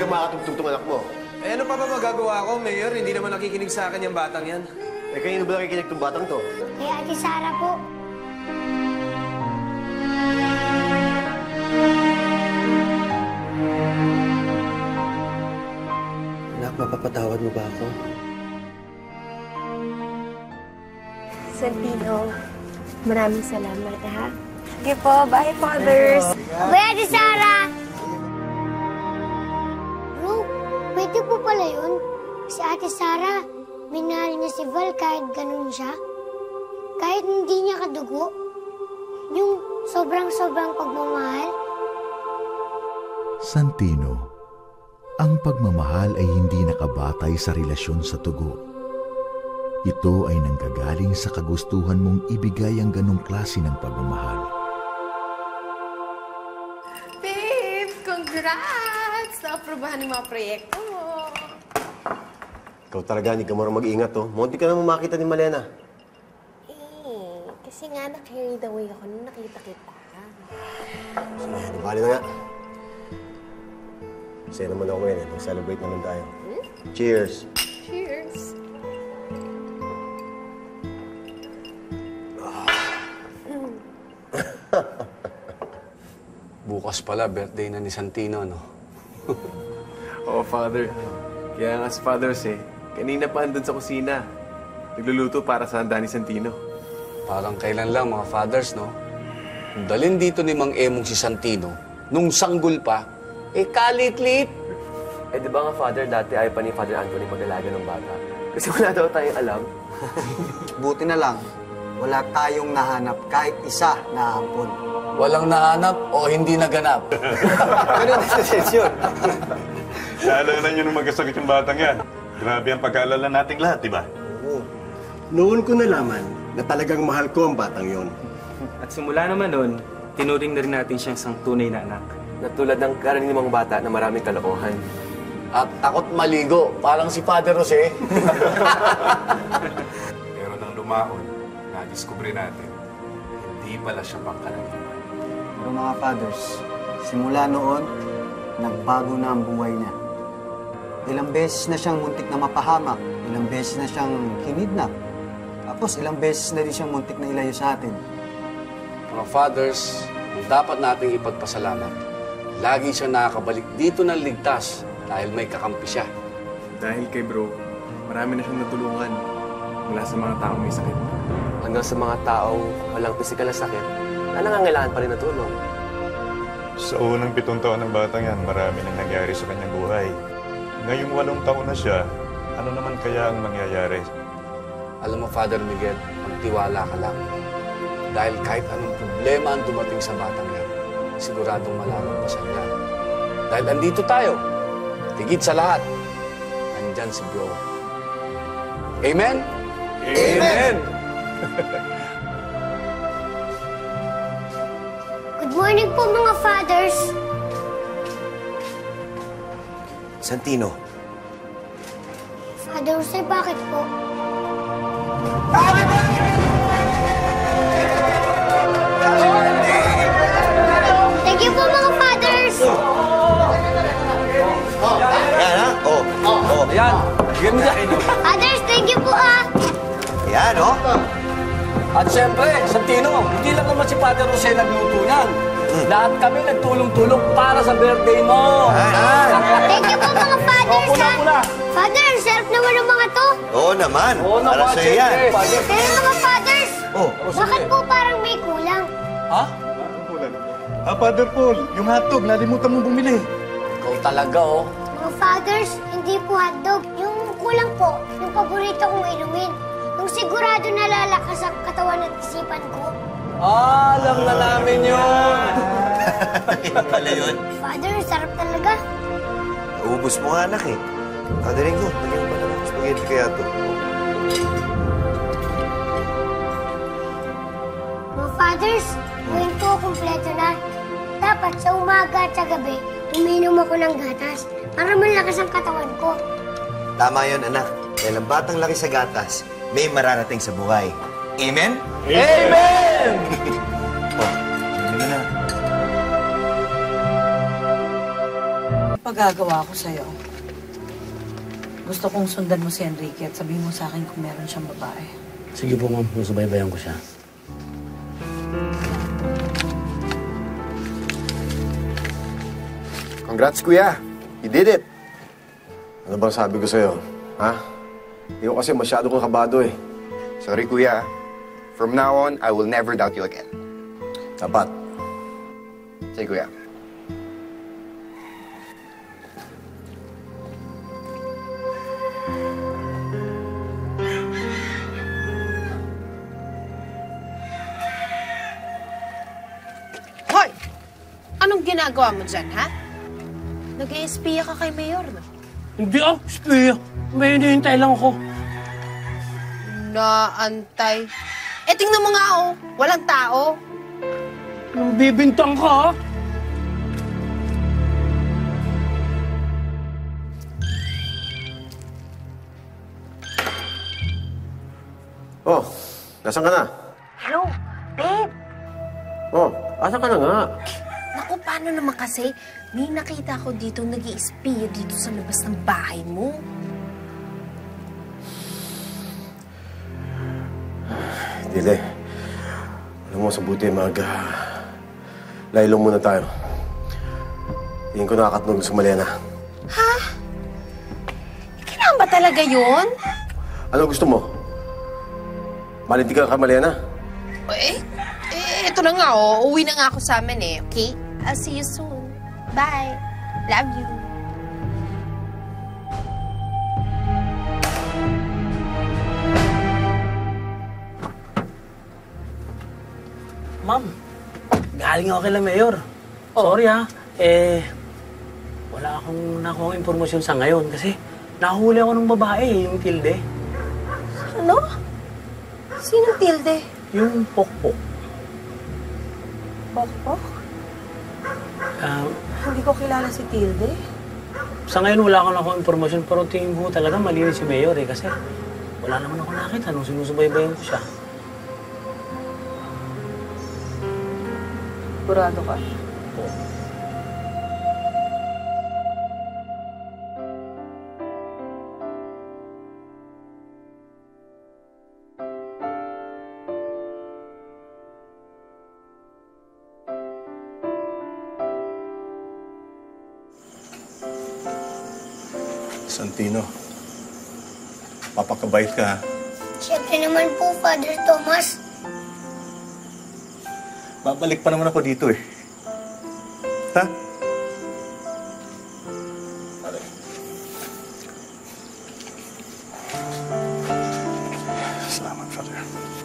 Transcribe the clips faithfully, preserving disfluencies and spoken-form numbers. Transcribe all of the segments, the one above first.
makakatugtog tong anak mo. Eh, ano pa ba magagawa ko, Mayor? Hindi naman nakikinig sa akin yung batang yan. Eh, kanino ba nakikinig tong batang to? Kaya Ate Sara po. Anak, mapapatawad mo ba ako? Santino, maraming salamat, ha? Sige po, bye, fathers! Bye, Ate Sara! Bro, pwede po pala yun. Si Ate Sara, minahal niya si Val kahit ganun siya. Kahit hindi niya kadugo. Yung sobrang-sobrang pagmamahal. Santino, ang pagmamahal ay hindi nakabatay sa relasyon sa tugo. Ito ay nanggagaling sa kagustuhan mong ibigay ang ganong klase ng pagmamahal. Babe, congrats! Naaprubahan ng mga proyekto mo. Ikaw talaga, hindi ka marunong mag-iingat, oh. Munti ka naman makita ni Malena. Eh, kasi nga na-carried away ako nung nakita kita. Sige, di bali na nga. Masaya naman ako ngayon, eh. Mag-celebrate naman tayo. Hmm? Cheers! Cheers! Bukas pala, birthday na ni Santino, no? Oo, Father. Kaya nga si Fathers eh. Kanina pa andun sa kusina. Nagluluto para sa handa ni Santino. Parang kailan lang, mga fathers, no? Dalhin dito ni Mang Emong si Santino, nung sanggol pa, eh kalit-lit. Eh, di ba nga, Father, dati ayaw pa ni Father Anthony mag-alaga ng bata? Kasi wala daw tayong alam. Buti na lang, wala tayong nahanap kahit isa na ampon. Walang nahanap o hindi naganap. Pero nasasensyon. Naalala niyo nung magkasakit yung batang yan. Grabe ang pag-aalala nating lahat, di ba? Oo. Noon ko nalaman na talagang mahal ko ang batang yon. At simula naman nun, tinuring na rin natin siyang isang tunay na anak. Na tulad ng karaniwang bata na maraming kalokohan. At takot maligo, parang si Father Jose. Pero nang lumaon, nadiskubre natin, hindi pala siya pangkalangkiman. Pero mga fathers, simula noon, nagbago na ang buhay niya. Ilang beses na siyang muntik na mapahamak, ilang beses na siyang kinidnap. Tapos ilang beses na rin siyang muntik na ilayo sa atin. Mga fathers, ang dapat nating ipagpasalamat, lagi siya nakakabalik dito ng ligtas dahil may kakampi siya. Dahil kay bro, marami na siyang natulungan mula sa mga taong may sakit. Hanggang sa mga taong walang pisikal na sakit, na nangangailangan pa rin na tulong. Sa unang pitong taon ng batang yan, marami nang nangyari sa kanyang buhay. Ngayong walong taon na siya, ano naman kaya ang mangyayari? Alam mo, Father Miguel, magtiwala ka lang. Dahil kahit anong problema ang dumating sa batang yan, siguradong malalampasan niya. Dahil andito tayo, higit sa lahat, nandyan si bro. Amen? Amen! Good morning po, mga fathers. Santino. Father Jose, bakit po? Thank you po, mga fathers. Yan, ha? Oh. Oh. Ayan, bigyan mo dyan. Fathers, thank you po, ah. Yan, oh. At siyempre, Santino, hindi lang naman si Father Jose nagluto yan. Lahat kami nagtulong-tulong para sa birthday mo. Thank you po, mga fathers, Puna, ha. puna. Father, ang sarap naman ng mga to. Oo naman. Oo naman, Para sa'yo yan. siyempre. Pero mga fathers, Oh. bakit po parang may kulang? Ha? Ah, Father Paul, yung hotdog, nalimutan mo bumili. Ikaw talaga, oh. Mga fathers, hindi po hotdog. Yung kulang po, yung paborito kong inumin. Yung sigurado nalalakas ang katawan at isipan ko. Ah, alam na namin yun. Yan pala yun. Father, sarap talaga. Naubos mo nga, anak, eh. Father Rico, nagyan mo naman. Spaghetti kaya to. Mga fathers, ngayon po kumpleto na. Dapat sa umaga at sa gabi, uminom ako ng gatas para malakas ang katawan ko. Tama yun, anak. Dahil ang batang laki sa gatas, may mararating sa buhay. Amen? Amen! Oh, hindi na. magagawa ko sa'yo? Gusto kong sundan mo si Enrique at sabihin mo sa akin kung meron siyang babae. Sige po, ma'am. Susubaybayan ko siya. Congrats, kuya. You did it. Ano bang sabi ko sa'yo? Ha? Ikaw kasi masyado kang kabado eh. Sorry, kuya. From now on, I will never doubt you again. Dapat. Sige, kuya. Hoy! Anong ginagawa mo dyan, ha? Nag-i-espiya ka kay Mayor, no? Hindi ah, espiya. May hinihintay lang ako. Naantay. Eh, tingnan mo nga, oh. Walang tao. Nang bibintang ka, ah. Oh, nasaan ka na? Hello, babe. Oh, asan ka na nga? Naku, paano naman kasi? May nakita ko dito nag-i-espiya dito sa labas ng bahay mo. Dile, alam mo, sa buti mag... Uh, laylo muna tayo. Tingin ko nakakatulog sa Malena. Ha? Kailangan ba talaga yun? Ano gusto mo? Malinti ka ka, Malena? Eh, eh, ito na nga, oh. Uwi na nga ako sa amin, eh. Okay? I'll see you soon. Bye. Love you. Ma'am, galing ako kay La Mayor. Sorry ha, eh, wala akong nakuha impormasyon sa ngayon kasi nahuli ako ng babae, yung Tilde. Ano? Sinong Tilde? Yung Pokpok. Pokpok? Uh, Hindi ko kilala si Tilde. Sa ngayon wala akong nakuha impormasyon pero tingin ko talaga malinis si Mayor eh kasi wala naman ako nakita nung sinusubaybayan ko siya. Sigurado ka? Oo. Santino, papakabait ka ha? Siyempre naman po, Father Thomas. Babalik pa naman ako dito eh. Ha? Salamat, Father.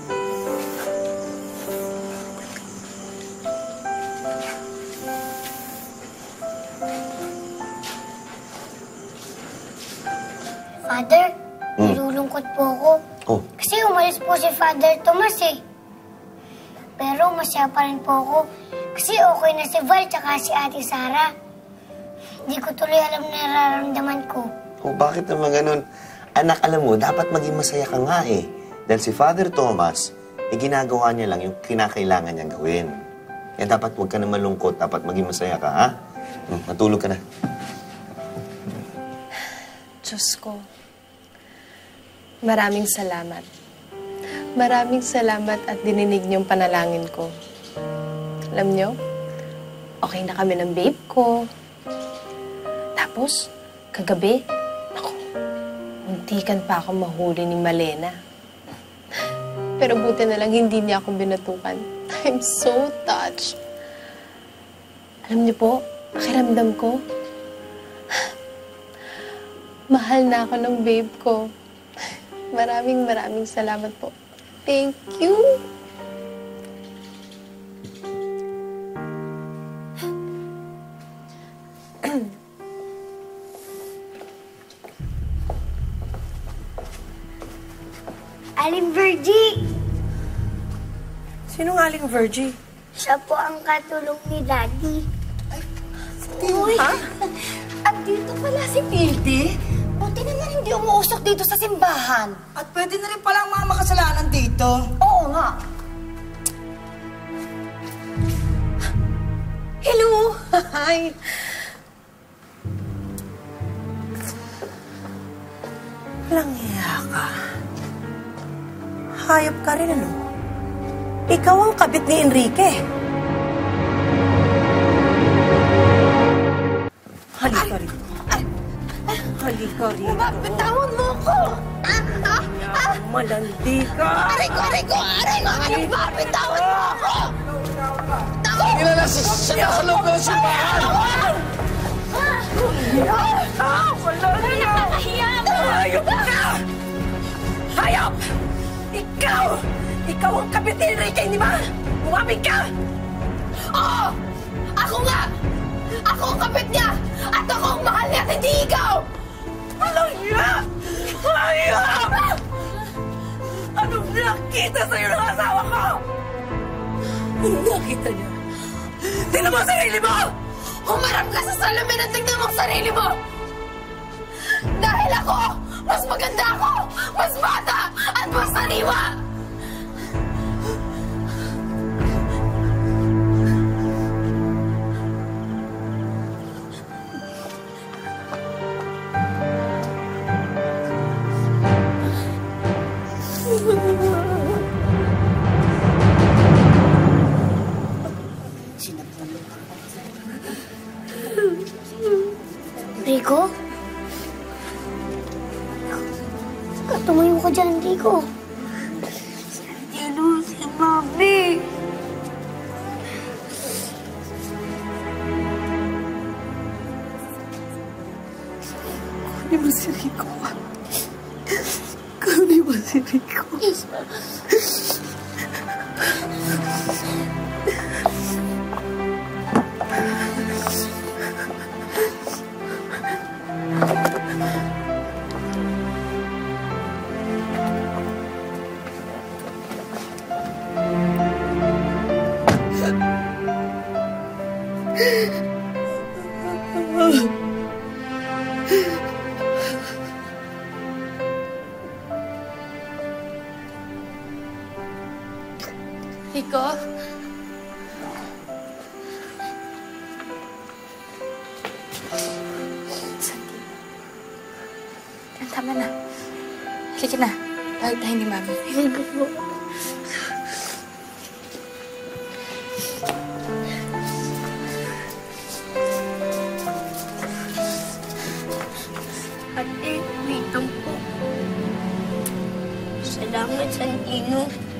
Father, Hmm. nilulungkot po ako. Oh, Kasi umalis po si Father Thomas eh. Pero masaya pa rin po ako. Kasi okay na si Val tsaka si Ate Sara. Hindi ko tuloy alam na nararamdaman ko. oh, bakit naman ganun? Anak, alam mo, dapat maging masaya ka nga eh. Dahil si Father Thomas, eh, ginagawa niya lang yung kinakailangan niyang gawin. Kaya dapat huwag ka na malungkot, dapat maging masaya ka, ha? Hmm, matulog ka na. Diyos ko, maraming salamat. Maraming salamat at dininig niyong panalangin ko. Alam niyo, okay na kami ng babe ko. Tapos, kagabi, ako, muntikan pa ako mahuli ni Malena. Pero buti na lang hindi niya ako binatukan. I'm so touched. Alam niyo po, pakiramdam ko, mahal na ako ng babe ko. Maraming maraming salamat po. Thank you. Aling Virgie! Sinong Aling Virgie? Siya po ang katulong ni Daddy. Uy! At dito pala si Tilde. Buti naman hindi umuusok dito sa simbahan. At pwede na rin pala ang mga makasalanan dito. Oo nga. Hello! Hi! hayop ka rin, ano? Ikaw ang kabit ni Enrique. Halika rin. Halika rin. Bitawan mo ko! Malandi ka! Aray ko, aray ko, aray ko! Ano ba? Bitawan mo ako! Kilala si siya sa loob ng simbahan! Ah! Wala niya! Nakakahiya mo! Hayop ka! Hayop! Ikaw! Ikaw ang kabit ni Enrique, hindi ba? Umamig ka! Oo! Ako nga! Ako ang kapit niya! At ako ang mahal niya at hindi ikaw! Alam niya! Hayop! Anong nakita sa'yo ng asawa ko? Anong nakita niya? Tingnan mo ang sarili mo! Humarap ka sa salamin at tignan mo ang sarili mo! Dahil ako, mas maganda ako, mas bata, at mas sariwa! Rico? Tumayo ka dyan, Rico. Sino si Mami? Kunin mo si Rico. Kunin mo si Rico. Rico? Tama na. Sige na. Tawag tayo ni Mami. Rico po. Ate, Rico po. Salamat, Santino.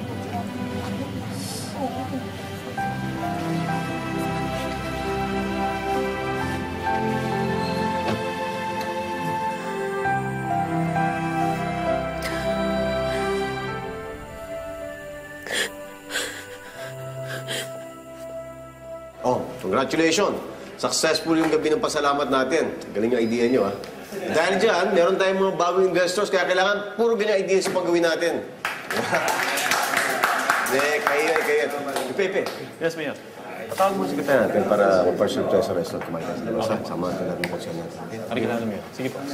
Oh, congratulations! Successful yung gabi ng pasalamat natin. Galing yung idea nyo, ha? Dahil dyan, meron tayong mga bagong investors, kaya kailangan puro ganyan idea sa paggawin natin. Hindi, kayo, kayo. Pepe. Yes, Mayor. Patawag mo si sekretary natin para mag-personal tayo sa restaurant kumain tayo sa labas. Samahan ka natin po siya natin. Halika na, Mayor. Sige po.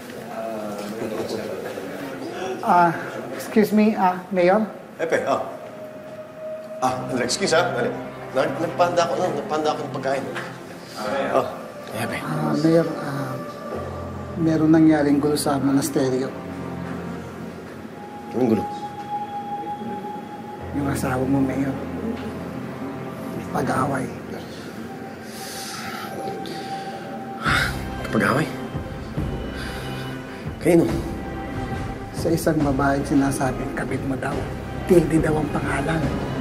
Ah, excuse me, ah, Mayor? Pepe, ah. Ah, excuse, ha? Nag nagpanda ako, no? Nagpanda ako ng pagkain. Oh, Pepe. Ah, Mayor, ah, meron nangyaring gulo sa monasteryo. Anong gulo? Yung asawa mo, Mayor. Pag-aaway. Pag-aaway? Kanino? Sa isang babaeng sinasabing kabit mo daw. Tilde daw ang pangalan.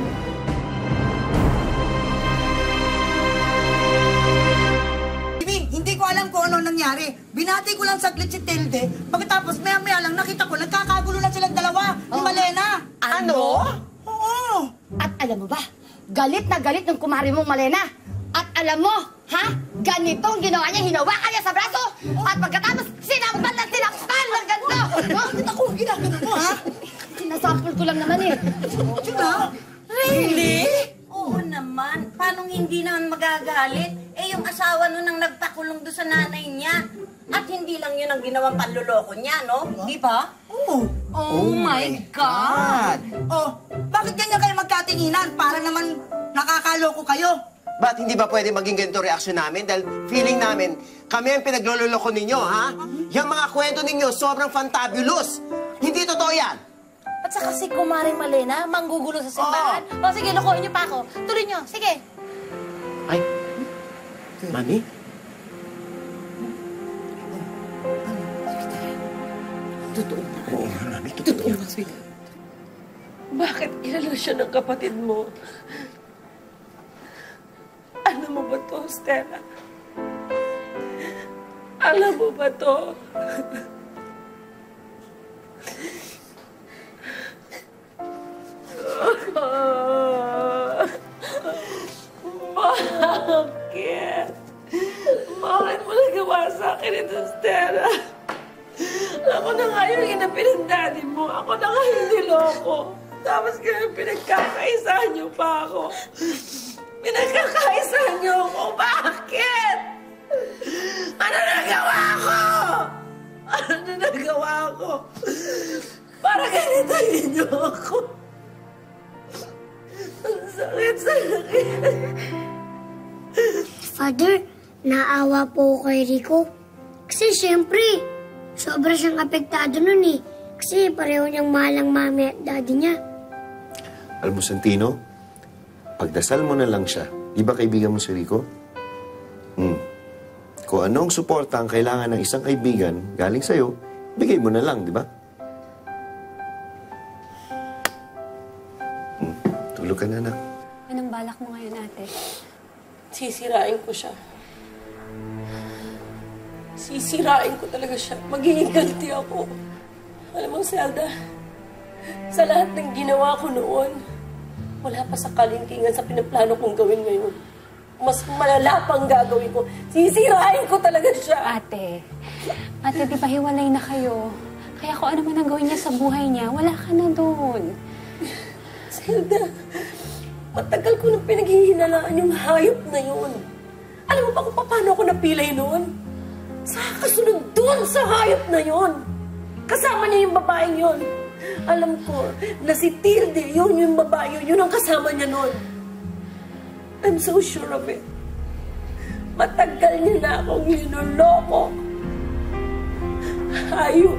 Hindi ko alam kung ano nangyari. Binati ko lang saglit si Tilde. Pagkatapos maya-maya lang nakita ko nagkakagulo na silang dalawa ni Malena. Ano? Oo. At alam mo ba, galit na galit ng kumari mong Malena. At alam mo, ha? Ganito ang ginawa niya, hinawakan niya sa braso. At pagkatapos, sinampan na sinampan ng ganito. No? Bakit ako ginagano mo, ha? Sinasample ko lang naman eh. Diba? Really? Oo naman. Paano hindi naman magagalit? Eh, yung asawa nun ang nagpakulong doon sa nanay niya. At hindi lang yun ang ginawang panluloko niya, no? Di ba? Oo. Oh, my God! Oh, bakit ganyan kayo magkatinginan? Para naman nakakaloko kayo. Ba't hindi ba pwede maging ganito reaksyon namin? Dahil feeling namin, kami ang pinaglololoko ninyo, ha? Yung mga kwento ninyo, sobrang fantabulous. Hindi totoo yan. At At saka si Kumari Malena, manggugulo sa simbahan. O sige, lokohin niyo pa ako. Tuloy niyo, sige. Ay, Mami? Totoo na. Oo, Mami, totoo na, sweetheart. Bakit kilala siya ng kapatid mo? Alam mo ba to, Stella? Alam mo ba to? Bakit? Bakit mo nagawa sa akin ito, Stella? Ako na nga yung inapin ng daddy mo. Ako na nga yung niloko. Tapos kaya pinagkakaisahan niyo pa ako. Pinagkakaisahan niyo ako. Bakit? Ano nagawa ko? Ano nagawa ko? Para ganito niyo ako. Ang sakit, sakit. Father, naawa po ako kay Rico. Kasi siyempre, sobra siyang apektado nun eh. Kasi pareho niyang mahal ang mami at daddy niya. Alam mo, Santino, pagdasal mo na lang siya. Di ba kaibigan mo si Rico? Hmm. Kung anong suporta ang kailangan ng isang kaibigan galing sa'yo, bigay mo na lang, di ba? Hmm. Tulog ka na, anak. Anong balak mo ngayon, ate? Sisirain ko siya. Sisirain ko talaga siya. Magiging ganti ako. Alam mo, Zelda, sa lahat ng ginawa ko noon, wala pa sa kalingkingan sa pinaplano kong gawin ngayon. Mas malala pang gagawin ko. Sisirain ko talaga siya. Ate, ate, di ba hiwalay na kayo? Kaya kung ano man ang gawin niya sa buhay niya, wala ka na doon. Zelda, matagal ko nang pinaghihinalaan yung hayop na yun. Alam mo ba kung paano ako napilay noon? Sa kasunod doon sa hayop na yun. Kasama niya yung babaeng yun. Alam ko na si Tilde, yun yung babae yun. Yun ang kasama niya noon. I'm so sure of it. Matagal niya na akong linuloko. Hayop.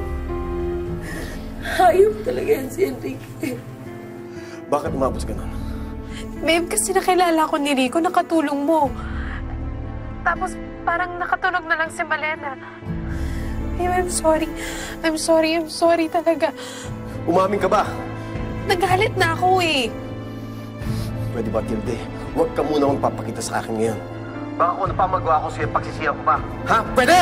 Hayop talaga yan si Enrique. Bakit umabot ka nun? Babe, kasi nakilala ko ni Rico, nakatulong mo. Tapos parang nakatunog na lang si Malena. Babe, I'm sorry. I'm sorry, I'm sorry talaga. Umamin ka ba? Nagalit na ako eh. Pwede ba, Tilde? Huwag ka muna magpapakita sa akin ngayon. Baka kung ano pa magawa ko sa'yo, pagsisiyan ko pa. Ha? Pwede!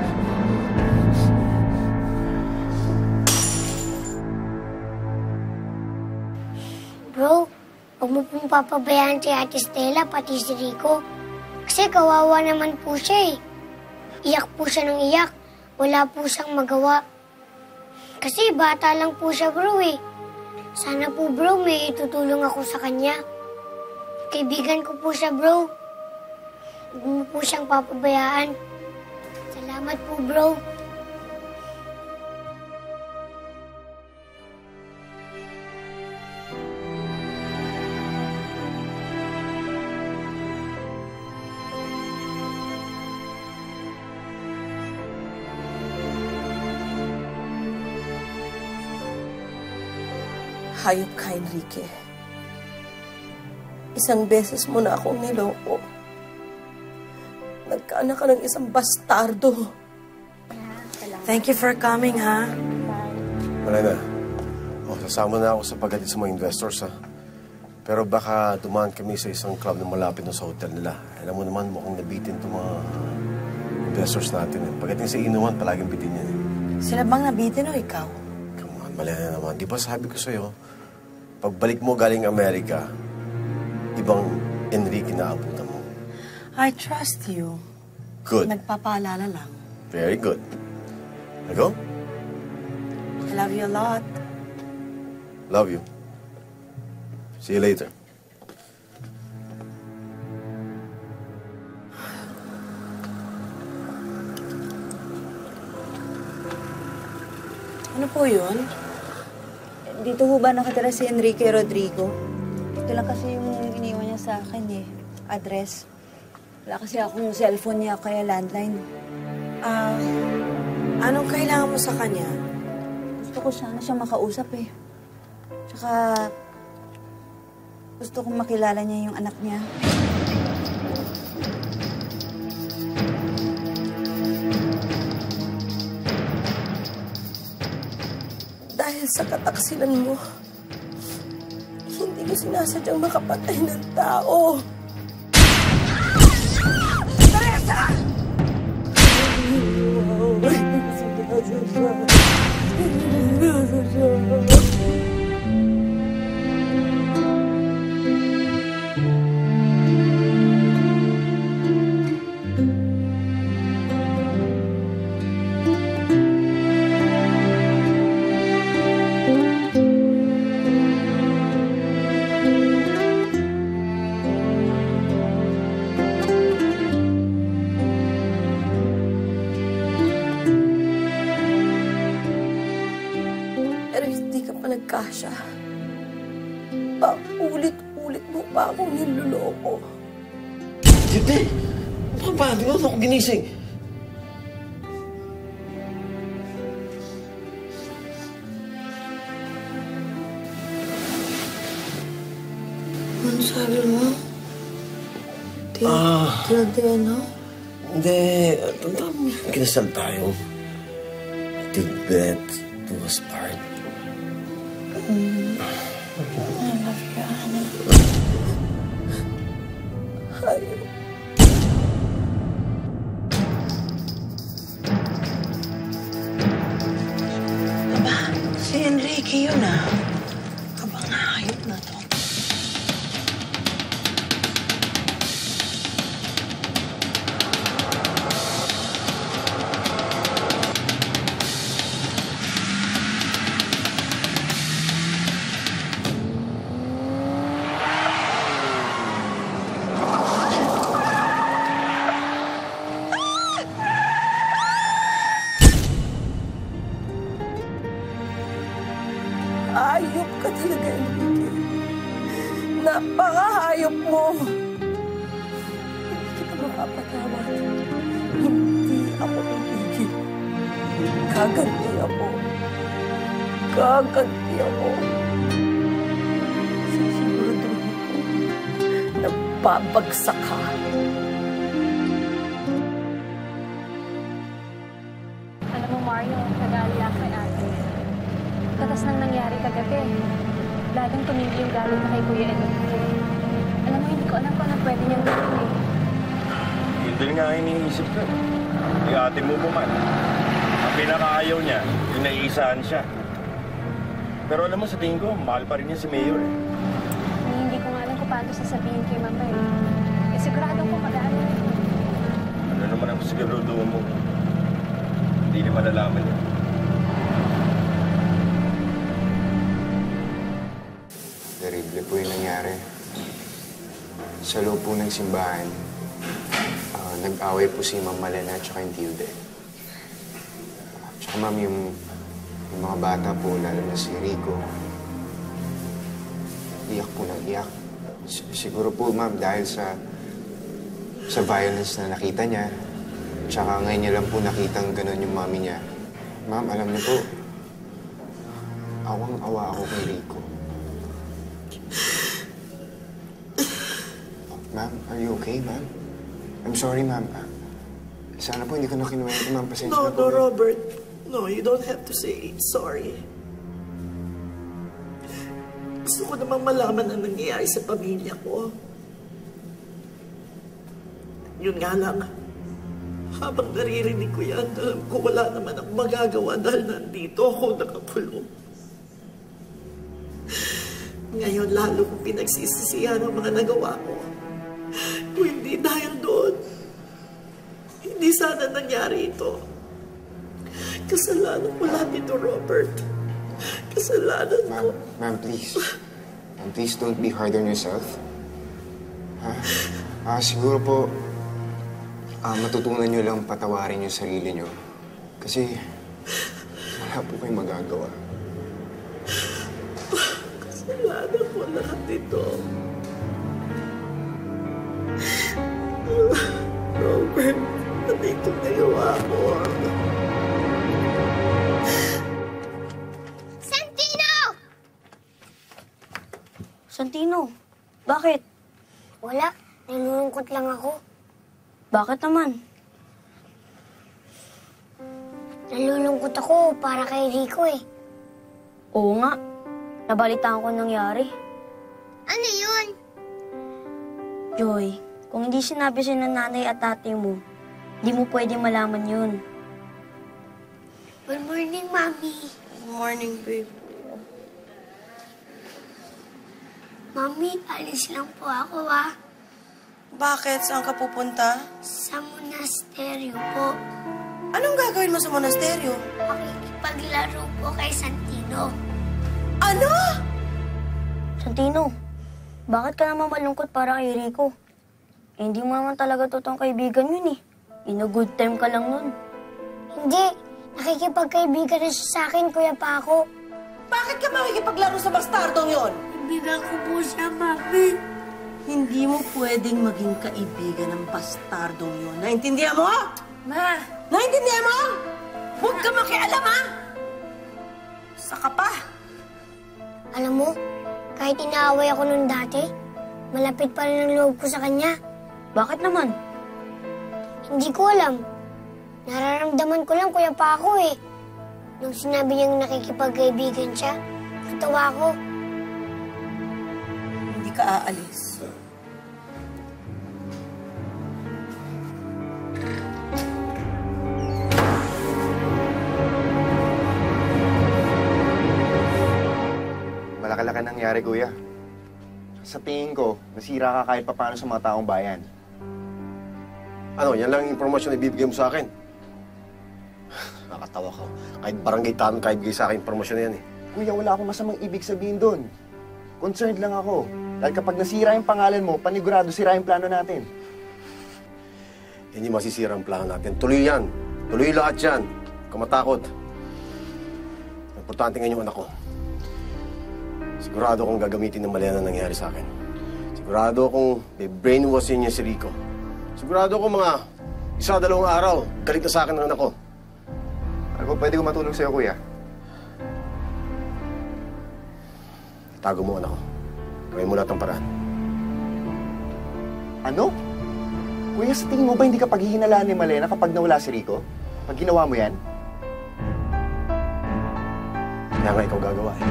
Bro, huwag mo pong papabayaan si Ate Stella, pati si Rico. Kasi kawawa naman po siya eh. Iyak po siya ng iyak. Wala po siyang magawa. Kasi bata lang po siya, bro eh. Sana po, bro, may tutulong ako sa kanya. Kaibigan ko po siya, bro. Huwag mo po siyang papabayaan. Salamat po, bro. Hayop ka, Enrique. Isang beses mo na akong niloko. Nagkaanak ka ng isang bastardo. Thank you for coming, ha? Malena, oh, sasama na ako sa pagdating sa mga investors, ha? Pero baka dumaan kami sa isang club na malapit na sa hotel nila. Alam mo naman, mukhang nabitin itong mga investors natin. Eh. Pagdating sa inuman, palaging bitin yan. Eh. Sila bang nabitin o ikaw? Come on, Malena naman. Di ba sabi ko sa'yo, pagbalik mo galing Amerika, ibang Enrique na abutan mo. I trust you. Good. Nagpapaalala lang. Very good. Go? I love you a lot. Love you. See you later. Ano po yun? Dito ho ba nakatira si Enrique Rodrigo? Ito lang kasi yung iniwan niya sa akin eh. Address. Wala kasi akong cellphone niya kaya landline. Ah, anong kailangan mo sa kanya? Gusto ko sana siya makausap eh. Tsaka, gusto kong makilala niya yung anak niya. Dahil sa kataksilan mo, hindi ko sinasadyang makapatay ng tao. Teresa! Kasha, paulit-ulit mo pa akong niloloko. Hindi! Paano mo ako ginising? Ano sabi mo? Di, Ah. Tradeno? Hindi. Tanda mo, kinasal tayo. Did bet do us part. Mm. I love you, honey. Ayaw. Aba, si Enrique yun ah. Abang hayop na to. Hayop ka talaga, Enrique. Napakahayop mo. Hindi kita makapatawad. Hindi ako Enrique. Gaganti ako. Gaganti ako. Sisiguraduhin ko na babagsak ka. Alam mo, Mario, nag-aalala kay ate. Katas nang nangyari kagabi. Lalong tumindi yung galit na kay Kuya Enrique. Alam mo, hindi ko alam kung anong pwede niyang gawin eh. Yun din nga iniisip ko. Yung ate mo po man. Ang pinakaayaw niya, yung naiisahan siya. Pero alam mo, sa tingin ko, mahal pa rin niya si Mayor eh. Ay, hindi ko nga alam kung paano sasabihin kay Mama eh. Eh, sigurado ko mag-ano rin. Ano naman ang sigurado mo? Hindi niya malalaman yun. Terrible po yung nangyari. Sa loob po ng simbahan, uh, nag-away po si Ma'am Malena at saka yung Tilde. Tsaka ma'am, yung, yung mga bata po, lalo na si Rico, iyak po ng iyak. S siguro po ma'am, dahil sa sa violence na nakita niya, tsaka ngayon niya lang po nakitang gano'n yung mami niya. Ma'am, alam niyo po, awang-awa ako kay Rico. Ma'am, are you okay, ma'am? I'm sorry, ma'am. Sana po hindi ko na kinuwento, ma'am. Pasensya No, na po. no, Robert. No, you don't have to say sorry. Gusto ko namang malaman ang nangyayari sa pamilya ko. Yun nga lang, habang naririnig ko yan, alam ko wala naman ang magagawa dahil nandito ako nakakulong. Ngayon, lalo kong pinagsisisihan ang mga nagawa ko. Kung hindi dahil doon, hindi sana nangyari ito. Kasalanan ko lahat ito, Robert. Kasalanan ko. Ma'am, please. Ma'am, please don't be hard on yourself. Ha? Ah, siguro po, ah, matutunan nyo lang patawarin yung sarili nyo. Kasi wala po kayong magagawa. Kasalanan ko lahat ito. Robert, ano itong nagawa ko? Santino! Santino, bakit? Wala. Nalulungkot lang ako. Bakit naman? Nalulungkot ako para kay Rico eh. Oo nga. Nabalitaan ko nangyari. Ano yun? Joy, kung hindi sinabi siya ng nanay at tatay mo, di mo pwede malaman yun. Good morning, Mami. Good morning, babe. Mami, alis lang po ako, ah. Bakit? Saan ka pupunta? Sa monasteryo po. Anong gagawin mo sa monasteryo? Makikipaglaro po kay Santino. Ano? Santino, bakit ka naman malungkot para kay Rico? Eh, hindi mo naman talaga totoong kaibigan yun eh. In a good time ka lang nun. Hindi. Nakikipagkaibigan na siya sa akin, Kuya Paco. Bakit ka makikipaglaro sa bastardong yon? Kaibigan ko po siya, Mami. Hindi mo pwedeng maging kaibigan ng bastardong yun. Naintindihan mo? Ma! Naintindihan mo? Huwag ka makialam, ha? Saka pa. Alam mo, kahit inaaway ako nung dati, malapit pa rin ang loob ko sa kanya. Bakit naman? Hindi ko alam. Nararamdaman ko lang, Kuya Paco eh. Nung sinabi niyang nakikipagkaibigan siya, natawa ko. Hindi ka aalis. Malaki-laki nangyari, Kuya. Sa tingin ko, nasira ka kahit papaano sa mga taong bayan. Ano, yan lang yung impormasyon na ibibigay mo sa akin. Nakatawa ko. Kahit barangay tanong ka ibigay sa akin impormasyon na yan eh. Kuya, wala akong masamang ibig sabihin doon. Concerned lang ako. Dahil kapag nasira yung pangalan mo, panigurado sira yung plano natin. Hindi masisira ang plano natin. Tuloy yan. Tuloy lahat yan. Huwag ka matakot. Importante ngayon yung anak ko. Sigurado kong gagamitin ng mali na nangyari sa akin. Sigurado kong may brainwashing niya si Rico. Sigurado kong mga isa dalawang araw, galit na sa akin ang anak ko. Ano ba pwede ko matulong sa'yo, Kuya? Tago mo anak ko. Gawin mo lahat ng paraan. Ano? Kuya, sa tingin mo ba hindi ka paghihinalaan ni Malena kapag nawala si Rico? Pag ginawa mo yan? Kaya nga ikaw gagawa eh.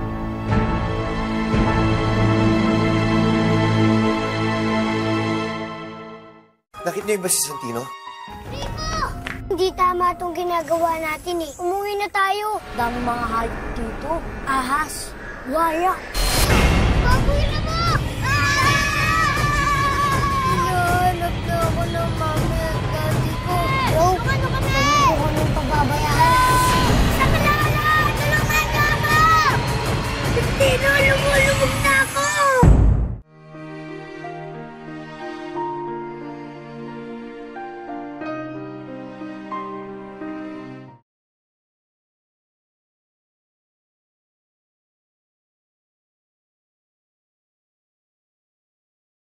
Nakita niyo ba si Santino? Hindi tama itong ginagawa natin eh. Umuwi na tayo. Dami mga hayop dito. Ahas. Buhaya. Baboy na mo! Hinahanap na ako ng mami at daddy ko. Bro, ano kami? Ano ko nung pababay